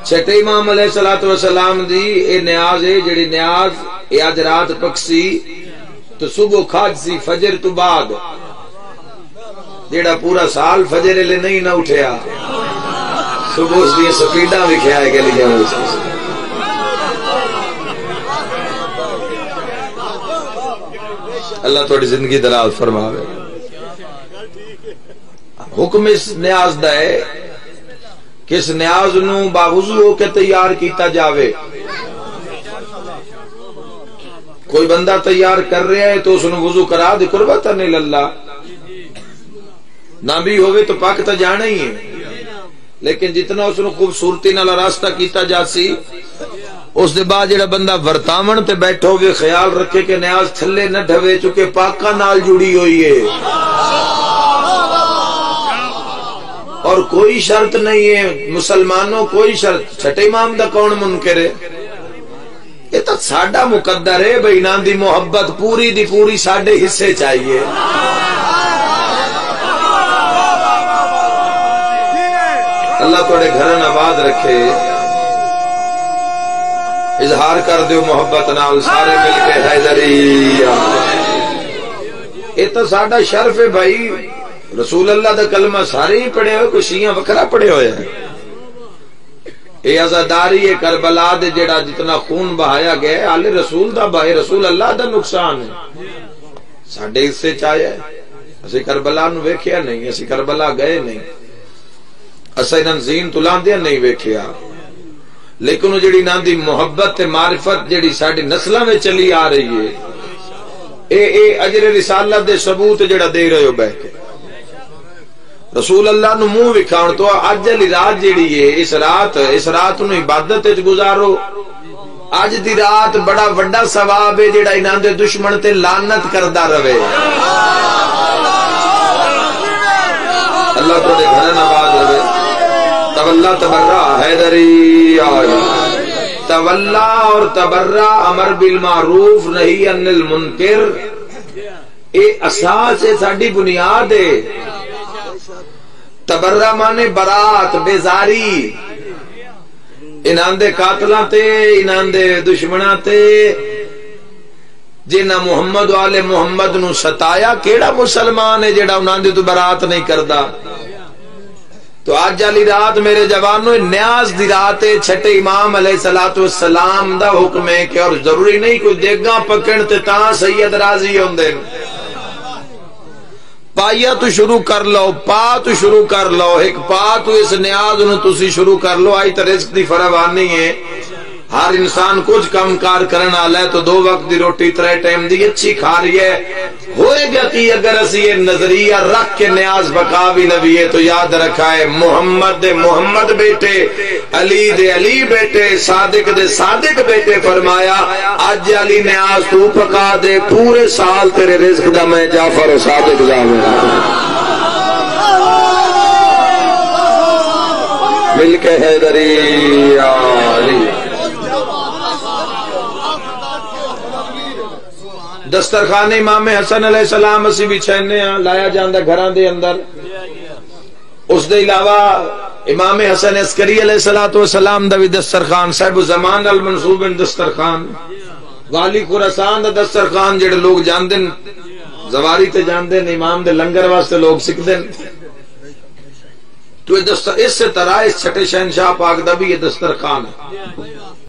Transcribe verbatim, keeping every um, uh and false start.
چھٹے امام علیہ الصلوۃ والسلام دی اے نیاز ہے جڑی نیاز اے اج رات پکسی تو صبح کھاج سی فجر تو بعد جڑا پورا سال فجر لے نہیں نہ اٹھیا صبح اس دی سپیڈاں وکھیا ہے گلی جاں اللہ تھوڑی زندگی دراز فرماوے۔ حکم اس نیاز دا ہے کہ اس نیاز نو باوضو ہو کے تیار کیتا جاوے۔ کوئی بندہ تیار کر رہا ہے تو اس نے وضو کرا دے قربتاً اللہ، نہ بھی ہوئے تو پاک تا جانا ہی ہے، لیکن جتنا اس نے خوبصورتی نال راستہ کیتا جاسی اس دے بعد جڑا بندہ ورتاون تے بیٹھو گے خیال رکھے کہ نیاز تھلے نہ ڈھوے چکے پاکاں نال جڑی ہوئی ہے اور کوئی شرط نہیں ہے مسلمانوں، کوئی شرط۔ چھٹے امام دا کون منکر ہے؟ یہ تو ساڈا مقدر ہے بھائی، نام دی محبت پوری دی پوری ساڈے حصے چاہیے۔ اللہ تھوڑے گھرن آباد رکھے، اظہار کر دیو محبت نال سارے مل کے حیدریہ۔ یہ تو ساڈا شرف ہے بھائی، رسول اللہ دا کلمہ سارے ہی پڑھے ہوئے، کوئی شیعہ وکرا پڑھے ہوئے ہیں۔ اے عزاداری ہے کربلا دے جڑا جتنا خون بہایا گیا آل رسول دا بہائے، رسول اللہ دا نقصان ہے ساڈے حصے چاہیے۔ اسی کربلا نو ویکھیا نہیں، اسی کربلا گئے نہیں، اساں انہاں زین تلاندیا نہیں ویکھیا، لیکن وہ جڑی نام دی محبت تے معرفت جڑی ساڈی نسلاں وچ چلی آ رہی ہے، اے اے اجر رسالت دے ثبوت جڑا دے رہے ہو بیٹھ کے رسول اللہ نو منہ وکھاؤن تو اج والی رات جیڑی ہے، اس رات اس رات نو عبادت وچ گزارو۔ اج دی رات بڑا وڈا ثواب ہے جیڑا انہاں دے دشمن تے لعنت کردا رہے۔ اللہ تھوڑے گھر آباد رہے۔ تولا تبرا حیدری آئی، تولا اور تبرا امر بالمعروف نہی عن المنکر، اے اساس ہے ساڈی بنیاد ہے۔ تبرہ مانے برات، بیزاری، انہاں دے قاتلاں تے انہاں دے دشمناں تے جنہاں محمد والے محمد نو ستایا، کیڑا مسلمان ہے جڑا انہاں دے تو برات نہیں کردا؟ تو آج والی رات میرے جوانوں نیاز دی رات ہے، چھٹے امام علیہ الصلوۃ والسلام دا حکم ہے کہ اور ضروری نہیں کوئی دیگاں پکڑ تے تاں سید راضی ہوندے، پائیا تو شروع کر لو، پا تو شروع کر لو، ایک پا تو اس نیاز نو تسی شروع کر لو۔ آئی تا رزق دی فراوانی ہے، ہر انسان کچھ کم کار کرنا آلہ ہے تو دو وقت دی روٹی ترے ٹائم دی اچھی کھا رہی ہے۔ ہوئے گا کہ اگر اسی یہ نظریہ رکھ کے نیاز بقا بھی نبی ہے تو یاد رکھا ہے محمد دے محمد بیٹے، علی دے علی بیٹے، صادق دے صادق بیٹے، فرمایا آج علی نیاز تو پکا دے، پورے سال تیرے رزق دا میں جعفر و صادق جاوے مل کے حیدری آلی۔ دسترخوان امام حسن علیہ السلام اسی بھی چھینے ہاں، لایا جاندہ گھران دے اندر۔ اس دے علاوہ امام حسن عسکری علیہ السلام دا بھی دسترخوان، صاحب زمان المنصوب دسترخوان، والی خراسان دا دسترخوان جڑے لوگ جان دن زواری تے جان دن، امام دے لنگر واسطے لوگ سکھ دن۔ تو اس سے طرح اس چھٹے شہنشاہ پاک دا بھی یہ دسترخوان ہے۔